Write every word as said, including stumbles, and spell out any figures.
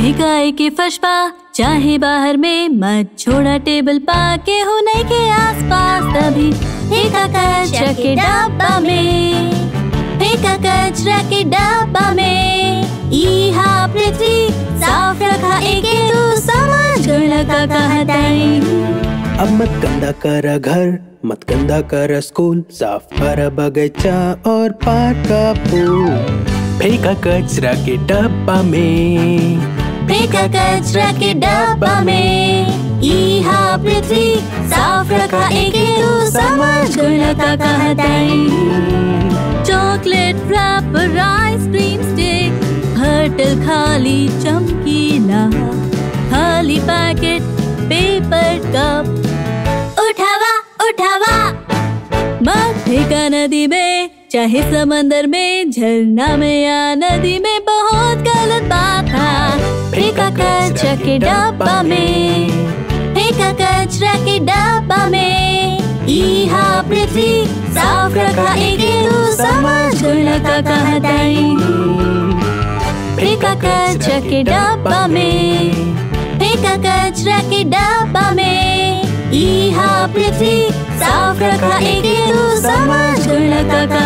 फेंकाए के फर्श पा चाहे बाहर में, मत छोड़ा टेबल पा के हो नहीं के आसपास। तभी फेंका कचरा के डब्बा में, फेंका कचरा के डब्बा में। इहा पृथ्वी साफ रखा एके तू समझ गया का कहताई। अब मत गंदा कर घर, मत गंदा कर स्कूल, साफ कर बगीचा और पार्क का फूल। फेंका कचरा के डब्बा में, फेंका कचरा के डब्बा में। इहा पृथ्वी साफ रखा एके तू समझ गया का कहताई। चॉकलेट रैपर, आइसक्रीम स्टिक, हर्टल खाली चमकीला, खाली पैकेट, पेपर कप। उठावा उठावा मत फेंका नदी में, चाहे समंदर में, झरना में या नदी में, बहुत गलत बात है। फेंका कचरा के डब्बा में, फेंका कचरा के डब्बा में। इहा पृथ्वी साफ रखा एके तू समझ गया का कहताई। फेंका कचरा के डब्बा में, फेंका कचरा के डब्बा में। इहा पृथ्वी साफ रखा एके तू समझ गया का